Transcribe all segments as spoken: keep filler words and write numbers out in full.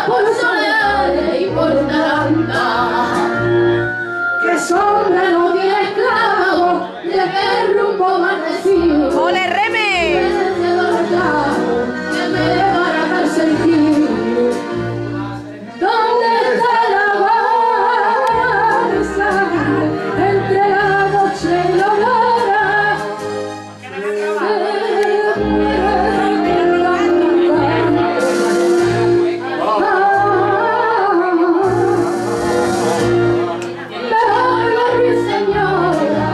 por soledad y por taranta. Que sombra no tiene esclavo, de que rumbo maldecido. ¡Ole, Reme! Que me llevará a sentir. ¿Dónde está la balsa entre la noche y la aurora? Mejor la ruiseñora.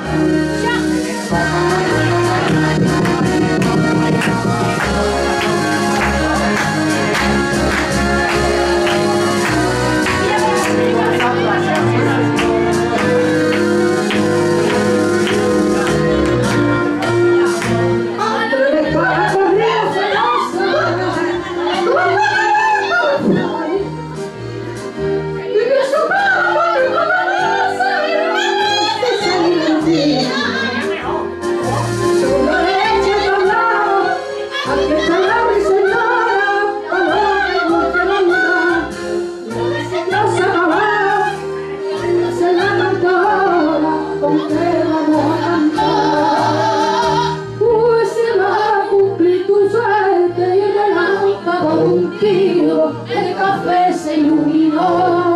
El café se iluminó.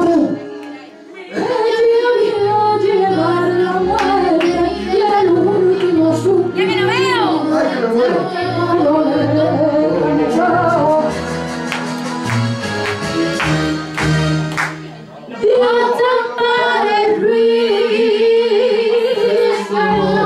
Ella vio llevar la muerte y el último suspiro. ¡Ya que no veo! ¡Ay, que me muero! Dios te ampare, Ruiz.